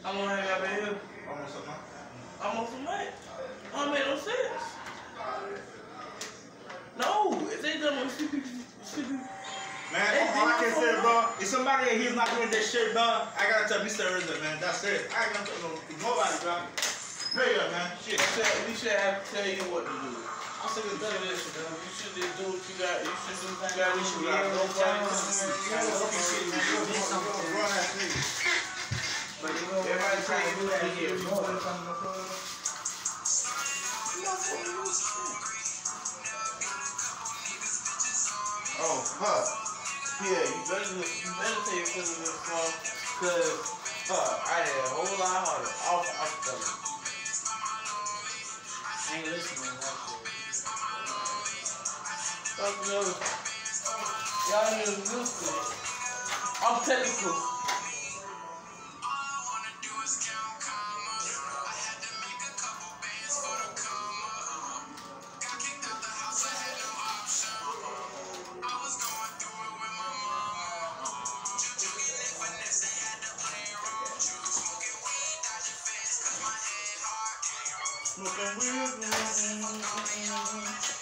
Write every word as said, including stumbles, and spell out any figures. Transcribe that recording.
How long have y'all been here? Almost a month. Almost a month. Don't make no sense. No, if they done with sleepy, sleepy. Man, all I can say, bro, if somebody he's not doing this shit, bro, I gotta tell Mister Rizzo, man. That's it. I ain't gonna tell no, nobody, bro. Pay up, man. Shit. We should have to tell you what to do. I said it's better than this, man. You should just do what you got. You should do what you got. You should got nobody. But everybody trying to do that here. Oh, fuck. Yeah, you better, you better take it to the song, cause, fuck, I had a whole lot harder. Off, off the I ain't listening to that shit. Fuck no. Y'all ain't listen. I'm technical. Smoking weed.